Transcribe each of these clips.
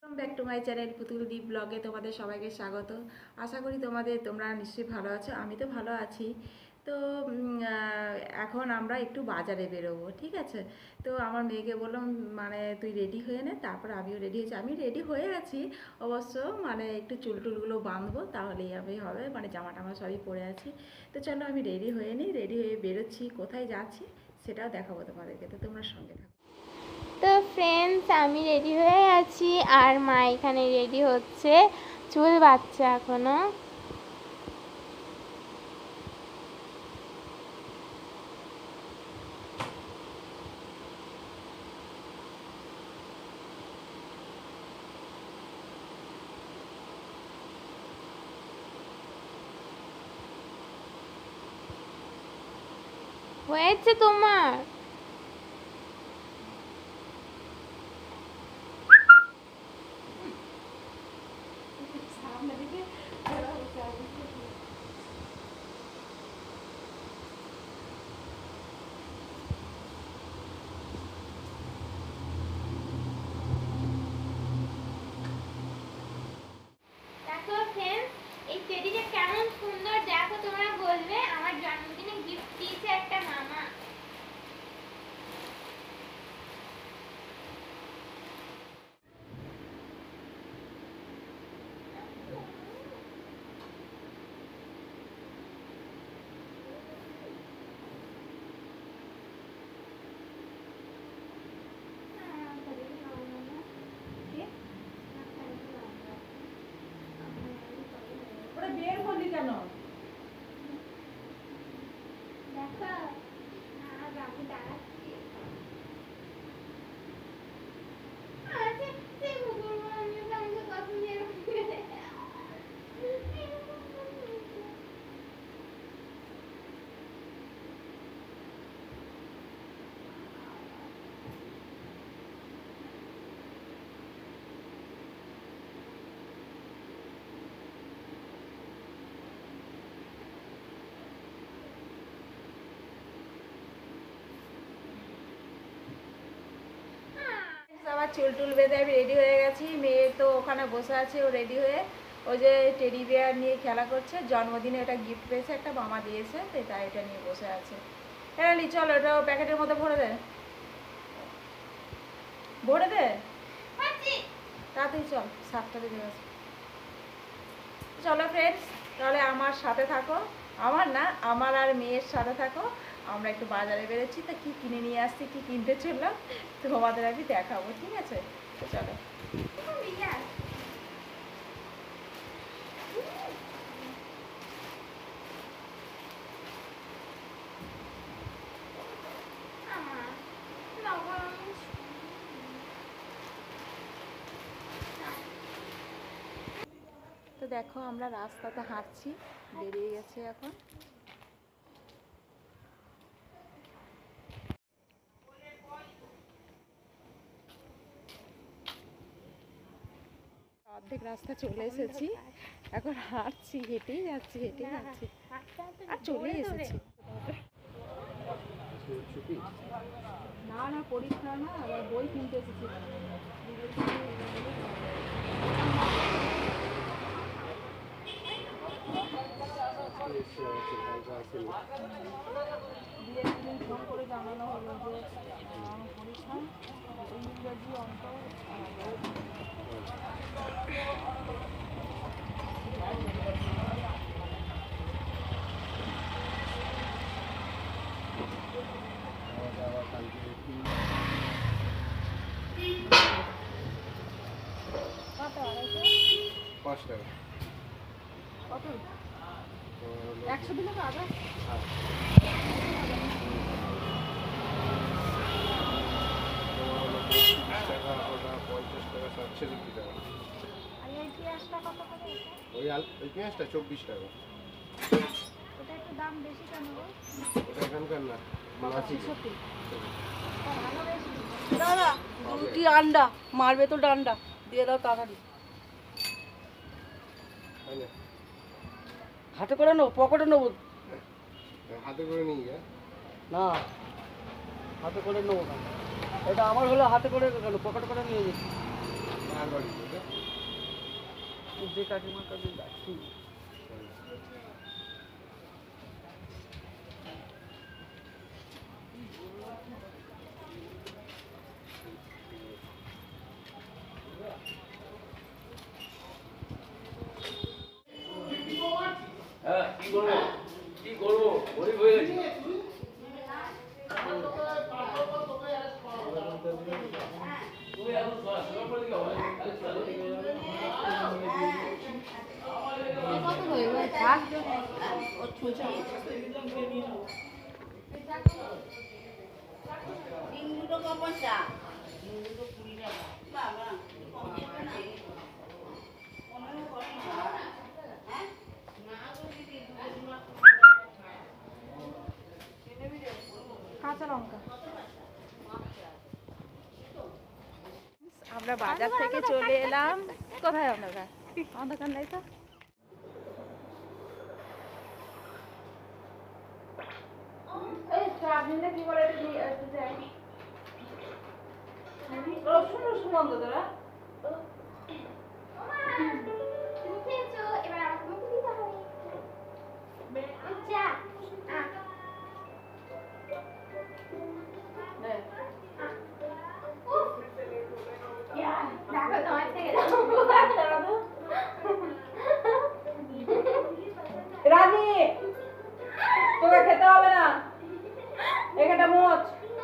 Back to my channel পুতুল দীপ ব্লগে তোমাদের সবাইকে স্বাগত। আশা করি তোমরা নিশ্চয়ই ভালো আছো। আমি তো ভালো আছি। তো এখন আমরা একটু বাজারে বেরোবো, ঠিক আছে? তো আমার মেয়েকে বললাম মানে তুই রেডি হয়ে নে, তারপর আমিও রেডি হয়েছি। আমি রেডি হয়ে আছি অবশ্য, মানে একটু চুল টুলগুলো বাঁধবো, তাহলেই আমি হবে, মানে জামা টামা সবই পরে আছি। তো চলো আমি রেডি হয়ে নিই, রেডি হয়ে বেরোচ্ছি, কোথায় যাচ্ছি সেটাও দেখাবো তোমাদেরকে, তো তোমরা সঙ্গে থাকো। তো ফ্রেন্ডস, আমি রেডি হয়ে আছি আর মা এখানে রেডি হচ্ছে, চুল বাঁধছে এখনো। হয়েছে তোমার? দেখো ফ্রেন্ডস, এই টেডিটা কেমন সুন্দর, দেখো তোমরা বলবে। আমার জন্মদিনে গিফট দিয়েছে একটা মামা। ওরা বের করলি কেন? দেখো আমি দাঁড়াচ্ছি। আমার চুল টুল বেঁধে আমি রেডি হয়ে গেছি। মেয়ে তো ওখানে বসে আছে, ও রেডি হয়ে ওই যে টেডি বিয়ার নিয়ে খেলা করছে। জন্মদিনে এটা গিফট পেয়েছে, একটা মামা দিয়েছে, তো তাই এটা নিয়ে বসে আছে। হ্যাঁ লি, চলো এটা প্যাকেটের মধ্যে ভরে দে, ভরে দে তাড়াতাড়ি, চল 7টা বেজে গেছে। চলো ফ্রেন্ডস, তাহলে আমার সাথে থাকো, আমার না, আমার আর মেয়ের সাথে থাকো। আমরা একটু বাজারে বেরোচ্ছি, তা কী কিনে নিয়ে আসছি, কী কিনতে চললাম তোমাদের আমি দেখাবো, ঠিক আছে? তো চলো। তো দেখো আমরা রাস্তাতে হাঁটছি, বেরিয়ে গেছি এখন। অর্ধেক রাস্তা চলে এসেছি, এখন হাঁটছি, হেঁটেই যাচ্ছি আর চলে এসেছি। না না, পরীক্ষা না, আবার বই কিনতে এসেছি। ফোন করে জানানো হলো যে পরীক্ষা ইংরেজি, অঙ্ক। কত? 5 টাকা। কত? 100 দিলে তো আবার। ওই পেঁয়াজটা 24 টাকা। ওটা একটু দাম বেশি কেন গো? ওটা এখানকার না, সত্যি দাদা। দুটি আন্ডা মারবে তো, ডান্ডা দিয়ে দাও তাড়াতাড়ি। হাতে করে নেবো, পকেটে নেবো? হাতে করে নিয়ে যা না, হাতে করে নেবো কেন? এটা আমার হলো, হাতে করে কেন, পকেটে করে নিয়ে যেতে। যে কাকিমার কাছে যাচ্ছি কি করবো গরিব হয়ে গেছি তুই এখন সুগার দিকে হবে কত হইবে থাক ও ছুঁচা ডিমগুলো কপসা ডিমগুলো 20 টাকা বাবা কম দিবে না অনেক করে না হ্যাঁ না গো দিদি কাঁচা লঙ্কা। আমরা বাজার থেকে চলে এলাম। কোথায় অন্ধকার? অন্ধকার নাই তো। এই চাটনিটা কি করে একটু দেয়? রসুন রসুন বন্ধ তোরা। রানী তোকে খেতে হবে না, এখানটা মোচ।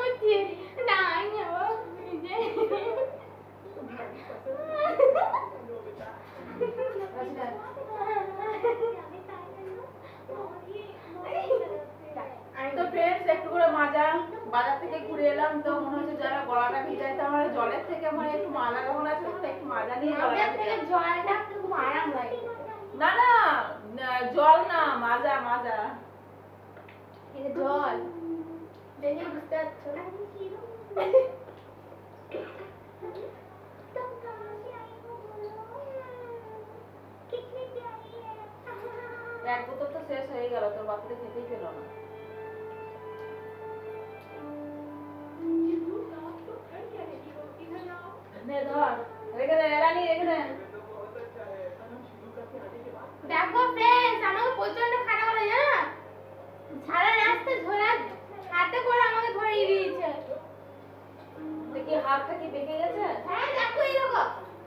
তো ফ্রেন্ডস একটু করে মাজা, বাজার থেকে ঘুরে এলাম তো মনে হচ্ছে যারা গলাটা ভিজাইতে আমার জলের থেকে আমার একটু মাজা যখন আছে তখন একটু মাজা নিয়ে গলাটা ভিজাই। জলটা খুব আরাম লাগে। না না জল না, মাজা মাজা। জল দেখে বুঝতে পারছো না? এক বোতল তো শেষ হয়ে গেল, তোর বাচ্চাটা খেতেই পেল না। নে ধর, রেখে দে রানী, রেখে দে। দেখো ফ্রেন্ডস, আমাকে প্রচন্ড খারাপ লাগে জানো, সারা রাস্তা ঝোলা হাতে করে আমাকে ধরিয়ে দিয়েছে। দেখি হাতটা কি বেঁকে গেছে? হ্যাঁ দেখো এরকম।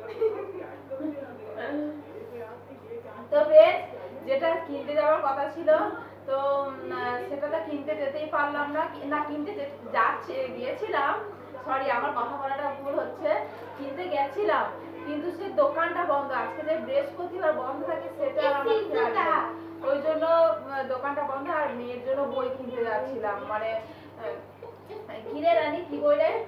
তো ফ্রেন্ডস যেটা কিনতে যাওয়ার কথা ছিল তো সেটা তো কিনতে যেতেই পারলাম না, না কিনতে গিয়েছিলাম, সরি আমার কথা বলাটা ভুল হচ্ছে, কিনতে গেছিলাম কিন্তু সে দোকানটা বন্ধ, আজকে যে বৃহস্পতিবার বন্ধ থাকে সেটা আমার খেয়াল নেই। ওই জন্য দোকানটা বন্ধ, আর মেয়ের জন্য বই কিনতে যাচ্ছিলাম, মানে কিনে রানি কি বই রে,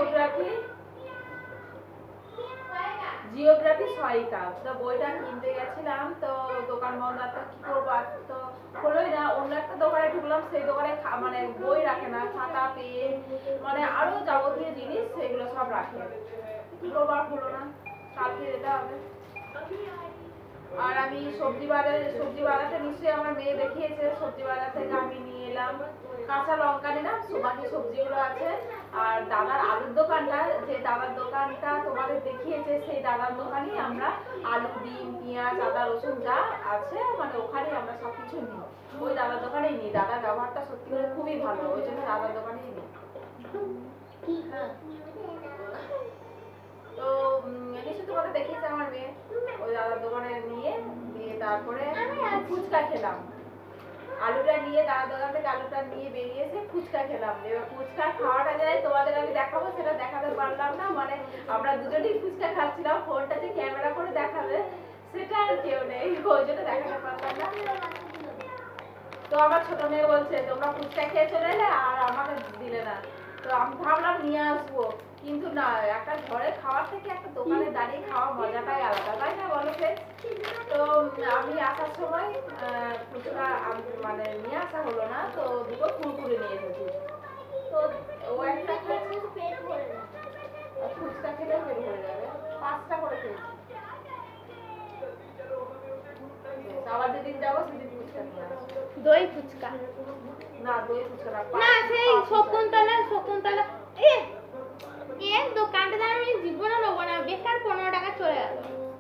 জিওগ্রাফি সহায়িকা, তো বইটা কিনতে গেছিলাম তো দোকান বন্ধ, তো কি করবো, আর তো হলোই না। অন্য একটা দোকানে ঢুকলাম, সেই দোকানে মানে বই রাখে না, খাতা পেন মানে আরো যাবতীয় জিনিস সেগুলো সব রাখে, কি করবো আর হলো না, কালকে যেতে হবে। আর আমি সবজি বাজারটা নিশ্চয়ই আমার মেয়ে দেখিয়েছে, সবজি বাজার থেকে আমি নিয়ে এলাম কাঁচা লঙ্কা, নিলাম বাকি সবজিগুলো আছে। আর দাদার আলুর দোকানটা, যে দাদার দোকানটা তোমাদের দেখিয়েছে সেই দাদার দোকানেই আমরা আলু, ডিম, পেঁয়াজ, আদা, রসুন যা আছে মানে ওখানেই আমরা সবকিছু নিই, ওই দাদার দোকানেই নিই। দাদার ব্যবহারটা সত্যি করে খুবই ভালো, ওই জন্য দাদার দোকানেই নিই। তো নিশ্চয়ই তোমাদের দেখিয়েছে আমার মেয়ে, ওই দাদার দোকানে নিয়ে তারপরে ফুচকা খেলাম, আলুটা নিয়ে দাদার দোকান থেকে আলুটা নিয়ে বেরিয়ে এসে ফুচকা খেলাম। এবার ফুচকা খাওয়াটা যায় তোমাদের আমি দেখাবো, সেটা দেখাতে পারলাম না, মানে আমরা দুজনেই ফুচকা খাচ্ছিলাম, ফোনটা যে ক্যামেরা করে দেখাবে সেটা আর কেউ নেই, ওই জন্য দেখাতে পারলাম না। তো আমার ছোট মেয়ে বলছে তোমরা ফুচকা খেয়ে চলে এলে আর আমাকে দিলে না, তো আমি ভাবলাম নিয়ে আসবো, কিন্তু না, একটা ঘরে খাওয়ার থেকে একটা দোকানে দাঁড়িয়ে খাওয়া মজাটাই আলাদা, তাই না বলো ফ্রেন্ডস? তো আমি আসার সময় ফুচকা মানে নিয়ে আসা হলো না, তো দুটো কুরকুরে নিয়ে এসেছি, তো ও একটা খাচ্ছে, ফুচকা খেলে পেট ভরে যাবে, 5টা করে খেয়েছি। আবার যেদিন যাবো সেদিন ফুচকা নিয়ে আসবো। দই ফুচকা না, দই ফুচকা না, না, সেই শকুন্তলা এর দোকানটা আমি জীবনে নেবো না, বেকার 15 টাকা চলে গেল।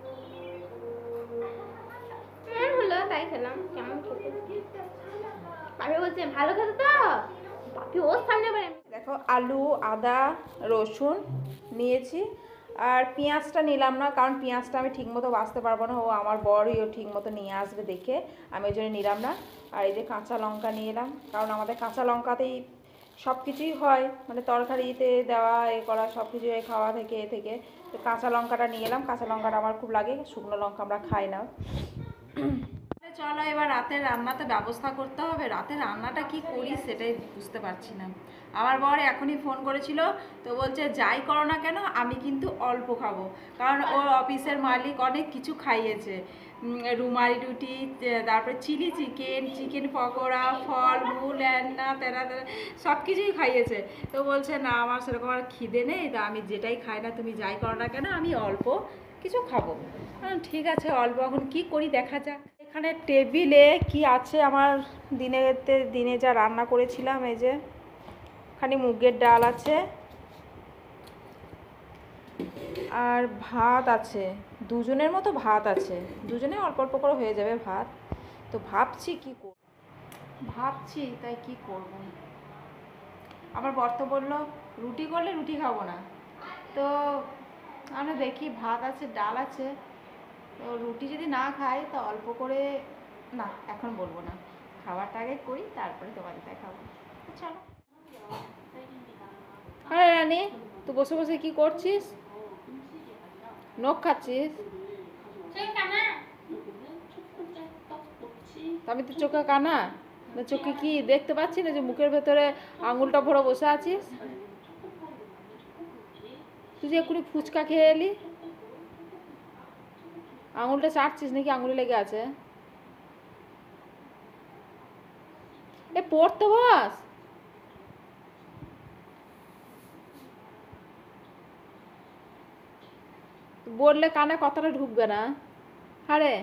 হলো তাই খেলাম, কেমন খেতে পাপি বলছে ভালো খেতে তো, পাপি ওর সামনে আবার দেখো আলু, আদা, রসুন নিয়েছি, আর পেঁয়াজটা নিলাম না, কারণ পেঁয়াজটা আমি ঠিকমতো বাছতে পারবো না, ও আমার বড়ই ও ঠিকমতো নিয়ে আসবে দেখে, আমি ওই জন্য নিলাম না। আর এই যে কাঁচা লঙ্কা নিয়ে এলাম, কারণ আমাদের কাঁচা লঙ্কাতেই সব কিছুই হয়, মানে তরকারিতে দেওয়া এ করা সব কিছু খাওয়া থেকে এ থেকে। তো কাঁচা লঙ্কাটা নিয়ে এলাম, কাঁচা লঙ্কাটা আমার খুব লাগে, শুকনো লঙ্কা আমরা খাই না। চলো এবার রাতের রান্নাতে ব্যবস্থা করতে হবে। রাতের রান্নাটা কি করি সেটাই বুঝতে পারছি না। আমার বর এখনই ফোন করেছিল, তো বলছে যাই করো না কেন আমি কিন্তু অল্প খাবো, কারণ ওর অফিসের মালিক অনেক কিছু খাইয়েছে, রুমালি রুটি, তারপরে চিলি চিকেন, চিকেন পকোড়া, ফল মূল, না তেনা সব কিছুই খাইয়েছে। তো বলছে না আমার সেরকম আর খিদে নেই, তা আমি যেটাই খাই না তুমি যাই করো না কেন আমি অল্প কিছু খাবো। ঠিক আছে অল্প এখন কি করি দেখা যাক। এখানে টেবিলে কি আছে আমার দিনে যা রান্না করেছিলাম, এই যে এখানে মুগের ডাল আছে আর ভাত আছে, দুজনের মতো ভাত আছে, দুজনে অল্প অল্প করে হয়ে যাবে ভাত। তো ভাবছি তাই কি করব। আমার বর তো বললো রুটি করলে রুটি খাবো না, তো আমরা দেখি ভাত আছে ডাল আছে, তো রুটি যদি না খাই তো অল্প করে, না এখন বলবো না, খাবারটা আগে করি তারপরে তোমাদের দেখাবো। চলো। আরে রানী তুই বসে বসে কি করছিস? নখ খাচ্ছিস? আমি তো চোখে কানা না, চোখে কি দেখতে পাচ্ছি না যে মুখের ভেতরে আঙুলটা ভরে বসে আছিস? তুই যে এক্ষুনি ফুচকা খেয়ে এলি, আঙুলটা চাটছিস নাকি আঙুলে লেগে আছে? এ পড়তে বস। বললে কানে কথাটা ঢুকবে না। আরে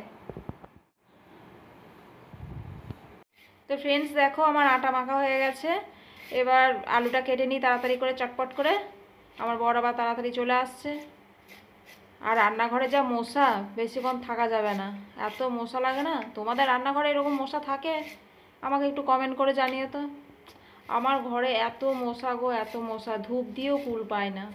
তো ফ্রেন্ডস দেখো আমার আটা মাখা হয়ে গেছে, এবার আলুটা কেটে নিই তাড়াতাড়ি করে চটপট করে, আমার বড় আবার তাড়াতাড়ি চলে আসছে। আর রান্নাঘরে যা মশা, বেশিক্ষণ থাকা যাবে না, এত মশা লাগে না। তোমাদের রান্নাঘরে এরকম মশা থাকে? আমাকে একটু কমেন্ট করে জানিও তো। আমার ঘরে এত মশা গো, এত মশা, ধূপ দিয়েও কুল পায় না।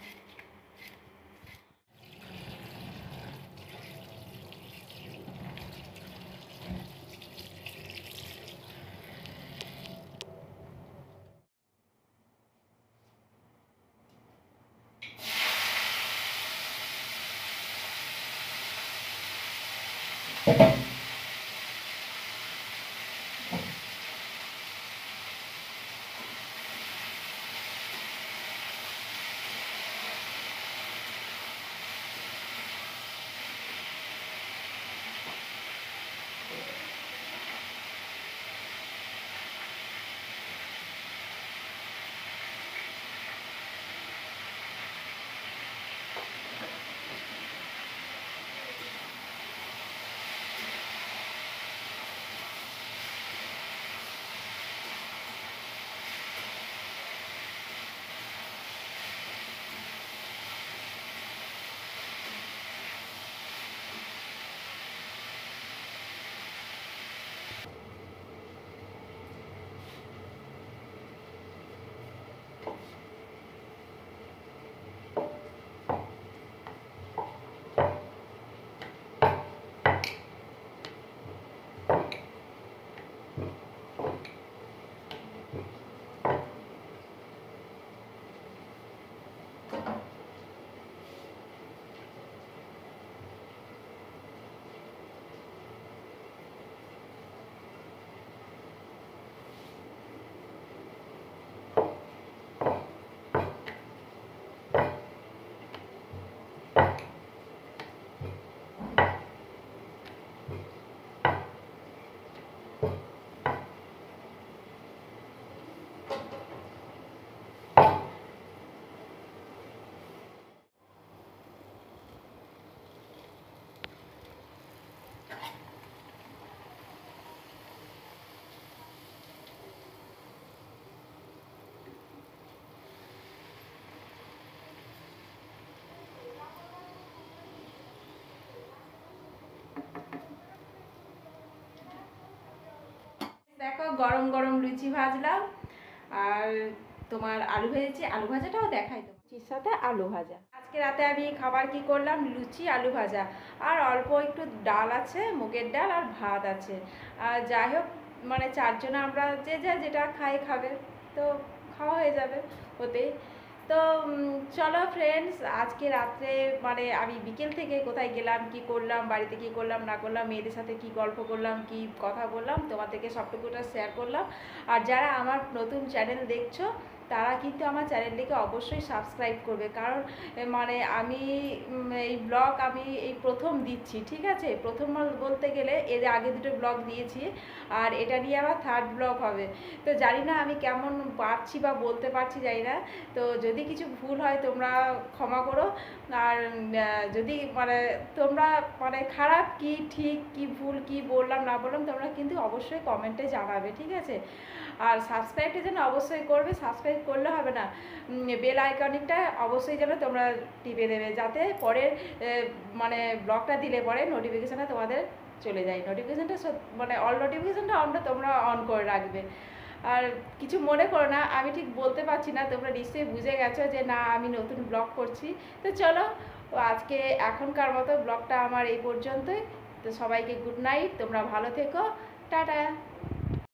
গরম গরম লুচি ভাজলাম আর তোমার আলু ভেজেছি, আলু ভাজাটাও দেখাই তো, লুচির সাথে আলু ভাজা। আজকে রাতে আমি খাবার কি করলাম, লুচি আলু ভাজা আর অল্প একটু ডাল আছে, মুগের ডাল আর ভাত আছে। আর যাই হোক মানে চারজনে আমরা যে যা যেটা খাই খাবে, তো খাওয়া হয়ে যাবে ওতেই। তো চলো ফ্রেন্ডস, আজকে রাত্রে মানে আমি বিকেল থেকে কোথায় গেলাম, কি করলাম, বাড়িতে কি করলাম না করলাম, মেয়েদের সাথে কি গল্প করলাম, কি কথা বললাম, তোমাদেরকে সবটুকুটা শেয়ার করলাম। আর যারা আমার নতুন চ্যানেল দেখছো তারা কিন্তু আমার চ্যানেলটিকে অবশ্যই সাবস্ক্রাইব করবে, কারণ মানে আমি এই ব্লগ আমি এই প্রথম দিচ্ছি, ঠিক আছে? প্রথম বলতে গেলে এর আগে দুটো ব্লগ দিয়েছি আর এটা নিয়ে আমার থার্ড ব্লগ হবে। তো জানি না আমি কেমন পারছি বা বলতে পারছি জানি না, তো যদি কিছু ভুল হয় তোমরা ক্ষমা করো। আর যদি মানে তোমরা মানে খারাপ কি ঠিক কি ভুল কি বললাম না বললাম তোমরা কিন্তু অবশ্যই কমেন্টে জানাবে, ঠিক আছে? আর সাবস্ক্রাইবটা যেন অবশ্যই করবে, সাবস্ক্রাইব করলে হবে না, বেল আইকনটা অবশ্যই যেন তোমরা টিপে দেবে, যাতে পরের মানে ব্লগটা দিলে পরে নোটিফিকেশানটা তোমাদের চলে যায়। নোটিফিকেশানটা মানে অল নোটিফিকেশানটা তোমরা অন করে রাখবে। আর কিছু মনে করো না, আমি ঠিক বলতে পারছি না, তোমরা নিশ্চয়ই বুঝে গেছো যে না আমি নতুন ব্লগ করছি। তো চলো আজকে এখনকার মতো ব্লগটা আমার এই পর্যন্তই। তো সবাইকে গুড নাইট, তোমরা ভালো থেকো, টাটা।